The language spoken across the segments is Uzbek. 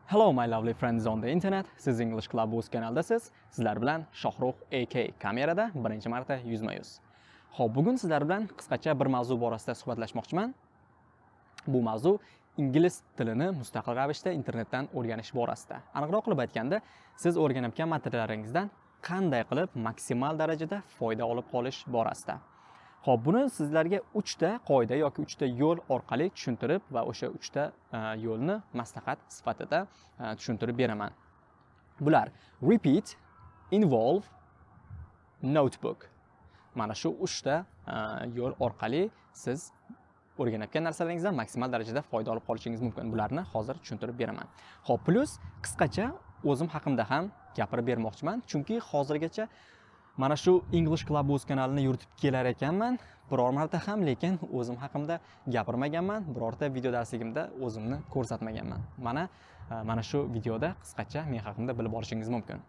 Hello my lovely friends on the internet. Siz English Club o'z kanaldasiz. Sizlar bilan Shohrux AK kamerada birinchi marta yuzma-yuz. Xo'p, bugun sizlar bilan qisqacha bir mavzu borasida suhbatlashmoqchiman. Bu mavzu ingliz tilini mustaqil ravishda internetdan o'rganish borasida. Aniqroq qilib aytganda, siz o'rganayotgan materiallaringizdan qanday qilib maksimal darajada foyda olib qolish borasida. Xo'p, buni sizlarga 3 ta qoida yoki 3 ta yo'l orqali tushuntirib va o'sha 3 ta yo'lni maslahat sifatida tushuntirib beraman. Bular repeat, involve, notebook. Mana shu 3 ta yo'l orqali siz o'rganayotgan narsalaringizdan maksimal darajada foyda olib qolishingiz mumkin. Bularni hozir tushuntirib beraman. Xo'p, plus qisqacha o'zim haqimda ham gapirib bermoqchiman, chunki hozirgacha mana shu English Club o'z kanalini yuritib kelar ekanman. Biror marta ham lekin o'zim haqimda gapirmaganman, birorta video darsligimda o'zimni ko'rsatmaganman. Mana shu videoda qisqacha men haqimda bilib olishingiz mumkin.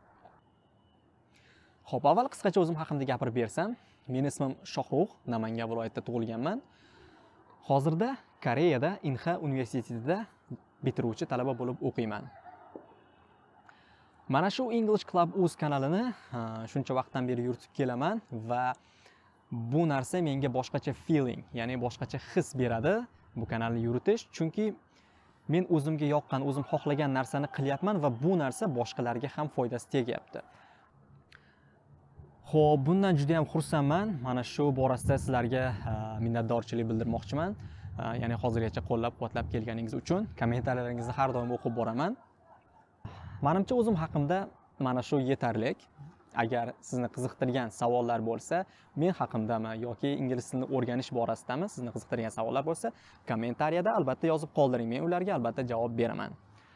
Xo'p, avval qisqacha o'zim haqimda gapirib bersam, men ismim Shohrux, Namangan viloyatida tug'ilganman. Hozirda Koreyada Inha universitetida bitiruvchi talaba bo'lib o'qiyman. Mana shu English Club o'z kanalini shuncha vaqtdan beri yuritib kelaman va bu narsa menga boshqacha feeling, ya'ni boshqacha his beradi bu kanalni yuritish, chunki men o'zimga yoqqan, o'zim xohlagan narsani qilyapman va bu narsa boshqalarga ham foydasi tegyapti. Xo'p, bundan juda ham xursandman. Mana shu borasida sizlarga minnatdorchilik bildirmoqchiman. Ya'ni hozirgacha qo'llab-quvvatlab kelganingiz uchun. Kommentariyaringizni har doim o'qib boraman. Menimcha o'zim haqimda mana shu yetarli. Agar sizni qiziqtirgan savollar bo'lsa, men haqimdami yoki ingliz tilini o'rganish borasidami sizni qiziqtirgan savollar bo'lsa, kommentariyada albatta yozib qoldiring. Men ularga albatta javob beraman.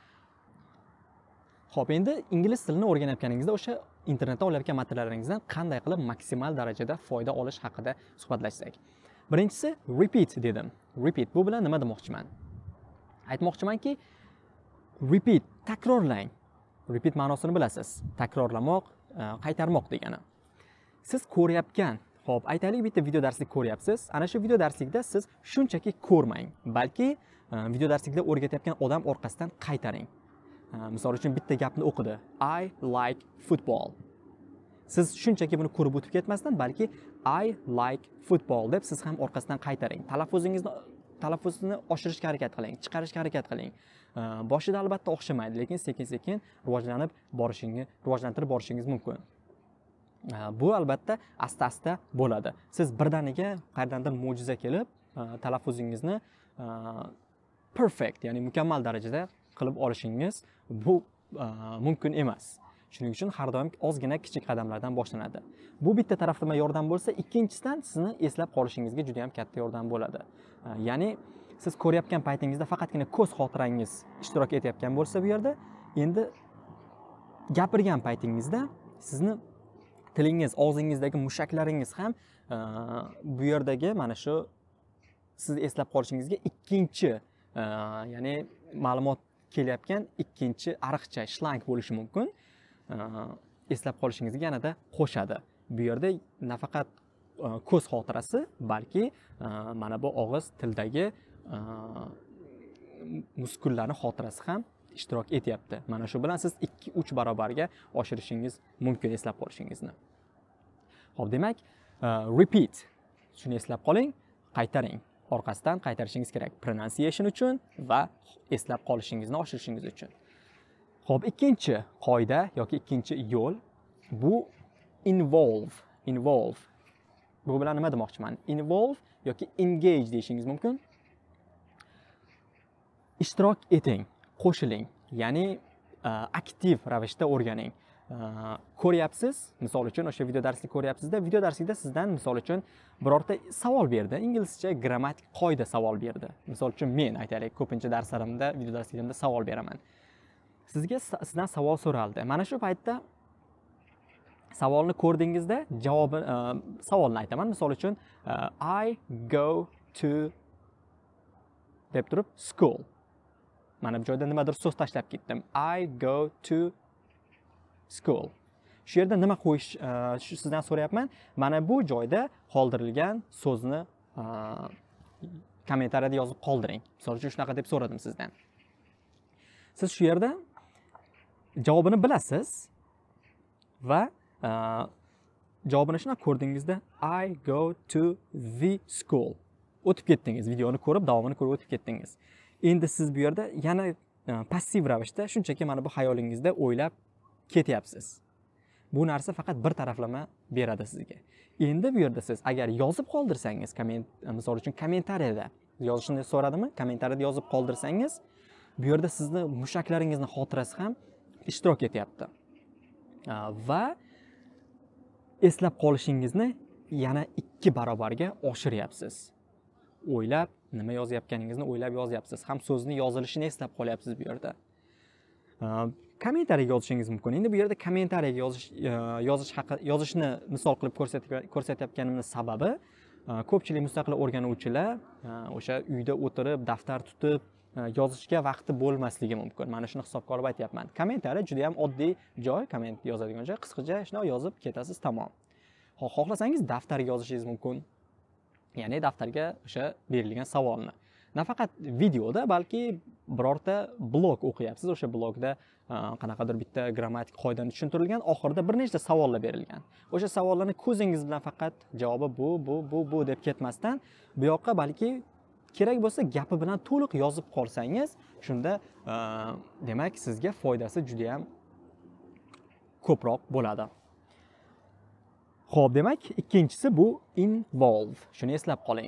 Xo'p, endi ingliz tilini o'rganayotganingizda o'sha internetda olayotgan materiallaringizdan qanday qilib maksimal darajada foyda olish haqida suhbatlashsak. Birinchisi repeat dedim. Repeat bu bilan nima demoqchiman? Aytmoqchimanki, repeat takrorlang. Repeat ma'nosini bilasiz. Takrorlamoq, qaytarmoq degani. Siz ko'ryapgan, xo'p, aytaylik bitta video darslik ko'ryapsiz. Ana shu video darslikda siz shunchaki ko'rmang, balki video darslikda o'rgatayotgan odam orqasidan qaytaring. Misol uchun bitta gapni o'qidi. I like football. Siz shunchaki buni ko'rib o'tib ketmasdan, balki I like football deb siz ham orqasidan qaytaring. Talaffuzini oshirishga harakat qiling, chiqarishga harakat qiling. Boshida albatta o'xshamaydi, lekin sekin-sekin rivojlantirib borishingiz mumkin. Bu albatta asta-asta bo'ladi. Siz birdaniga qayerdandir mo'jiza kelib, talaffuzingizni perfect, ya'ni mukammal darajada qilib olishingiz bu mumkin emas. Shuning uchun har doim ozgina kichik qadamlardan boshlanadi. Bu bitta taraflama yordam bo'lsa, ikkinchisidan sizni eslab qolishingizga juda ham katta yordam bo'ladi. Ya'ni siz ko'rayotgan paytingizda faqatgina ko'z xotirangiz ishtirok etayotgan bo'lsa bu yerda, endi gapirgan paytingizda sizni tilingiz, og'zingizdagi mushaklaringiz ham bu yerdagi mana shu sizni eslab qolishingizga ikkinchi, ya'ni ma'lumot kelyapgan ikkinchi ariqcha shlang bo'lishi mumkin. Eslab qolishingizga yanada qo'shadi. Bu yerda nafaqat ko'z xotirasi, balki mana bu og'iz tildagi muskullarning xotirasi ham ishtirok etyapti. Mana shu bilan siz 2-3 barobarga oshirishingiz mumkin eslab qolishingizni. Xo'p, demak, repeat. Shuni eslab qoling, qaytaring. Orqasidan qaytarishingiz kerak pronunciation uchun va eslab qolishingizni oshirishingiz uchun. Xo'p, ikkinchi qoida yoki ikkinchi yo'l bu involve. Bu bilan nima demoqchiman? Involve yoki engage deyishingiz mumkin. Ishtirok eting, qo'shiling, ya'ni aktiv ravishda o'rganing. Ko'ryapsiz, misol uchun o'sha video darslik ko'ryapsizda, video darslikda sizdan misol uchun birorta savol berdi, inglizcha grammatik qoida savol berdi. Misol uchun men aytaylik, ko'pincha darslarimda, video darsligimda savol beraman. Sizdan savol so'raldi. Mana shu paytda savolni ko'rdingizda, javobi savolni aytaman. Misol uchun I go to deb turib school. Mana bu joyda nimadir so'z tashlab ketdim. I go to school. Shu yerda nima qo'yish sizdan so'rayapman? Mana bu joyda qoldirilgan so'zni kommentariyada yozib qoldiring. Misol uchun shunaqa deb so'radim sizdan. Siz shu yerda javobini bilasiz va javobini shuna ko'rdingizda I go to the school. O'tib ketdingiz, videoni ko'rib, davomini ko'rib o'tib ketdingiz. Endi siz bu yerda yana passiv ravishda shunchaki mana bu xayolingizda o'ylab ketyapsiz. Bu narsa faqat bir taraflama beradi sizga. Endi bu yerda siz agar yozib qoldirsangiz, misol uchun kommentariyada yozishni so'radimi? Kommentariyada yozib qoldirsangiz, bu yerda sizni mushaklaringizni xotirasi ham ishtirok etyapti. Va eslab qolishingizni yana 2 barobarga oshiryapsiz. O'ylab, nima yozayotganingizni o'ylab yozyapsiz. Ham so'zni yozilishini eslab qolyapsiz bu yerda. Kommentariyaga yozishingiz mumkin. Endi bu yerda kommentariyaga yozishni misol qilib ko'rsatayotganimning sababi ko'pchilik mustaqil o'rganuvchilar o'sha uyda o'tirib, daftar tutib yozishga vaqti bo'lmasligi mumkin. Mana shuni hisobga olib aytyapman. Kommentariya juda ham oddiy joy, komment yozadigan joy, qisqacha shunday yozib ketasiz, tamom. Xohlasangiz daftarga yozishingiz mumkin. Ya'ni daftarga o'sha berilgan savolni. Nafaqat videoda, balki birorta blog o'qiyapsiz, o'sha blogda qanaqadir bitta grammatik qoidani tushuntirilgan, oxirida bir nechta savollar berilgan. O'sha savollarni ko'zingiz bilan faqat javobi bu deb ketmasdan, bu yoqqa balki kerak bo'lsa gapi bilan to'liq yozib qolsangiz, shunda demak sizga foydasi juda ham ko'proq bo'ladi. Xo'p, demak, ikkinchisi bu involve. Shuni eslab qoling.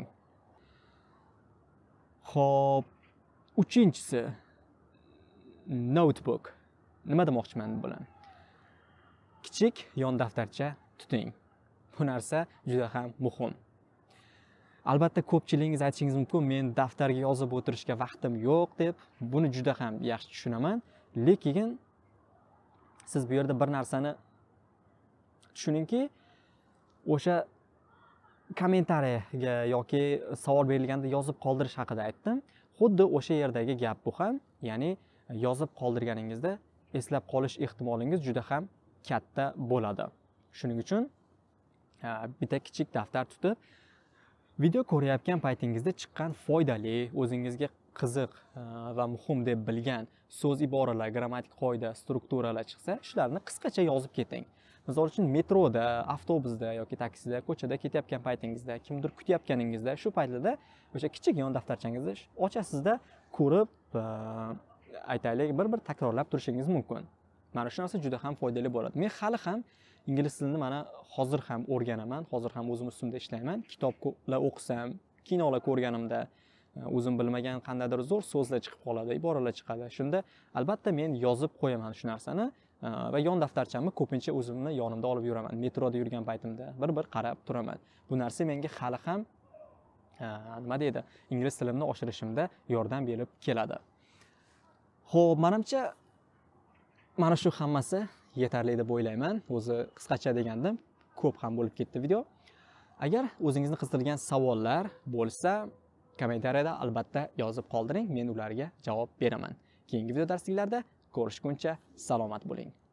Xo'p, uchinchisi notebook. Nima demoqchiman bu bilan? Kichik yon daftarcha tuting. Bu narsa juda ham muhim. Albatta ko'pchiligingiz aytishingiz mumkin, men daftarga yozib o'tirishga vaqtim yo'q deb. Buni juda ham yaxshi tushunaman, lekin siz bu yerda bir narsani tushuningki, o'sha kommentariyaga yoki savol berilganda yozib qoldirish haqida aytdim. Xuddi o'sha yerdagi gap bu ham, ya'ni yozib qoldirganingizda eslab qolish ehtimolingiz juda ham katta bo'ladi. Shuning uchun bitta kichik daftar tutib, video ko'rayotgan paytingizda chiqqan foydali, o'zingizga qiziq va muhim deb bilgan so'z iboralar, grammatik qoida, strukturalar chiqsa, shularni qisqacha yozib keting. Misol uchun metroda, avtobusda yoki taksida, ko'chada ketayotgan paytingizda, kimdir kutayotganingizda, shu paytlarda o'sha kichik yon daftarchangizni ochasizda, ko'rib, aytaylik, bir takrorlab turishingiz mumkin. Mana shu narsa juda ham foydali bo'ladi. Men hali ham ingliz tilini mana hozir ham o'rganaman, hozir ham o'zim ustimda ishlayman. Kitoblar o'qisam, kinolar ko'rganimda o'zim bilmagan qandaydir zo'r so'zlar chiqib qoladi, iboralar chiqadi. Shunda albatta men yozib qo'yaman shu narsani va yon daftarchamni ko'pincha o'zimni yonimda olib yuraman. Metroda yurgan paytimda bir qarab turaman. Bu narsa menga hali ham nima deydi, ingliz tilimni oshirishimda yordam berib keladi. Xo'p, menimcha mana shu hammasi yetarli deb o'ylayman. O'zi qisqacha degandim, ko'p ham bo'lib ketdi video. Agar o'zingizni qiziqtirgan savollar bo'lsa, kommentariyada albatta yozib qoldiring, men ularga javob beraman. Keyingi video darsliklarda ko'rishguncha salomat bo'ling.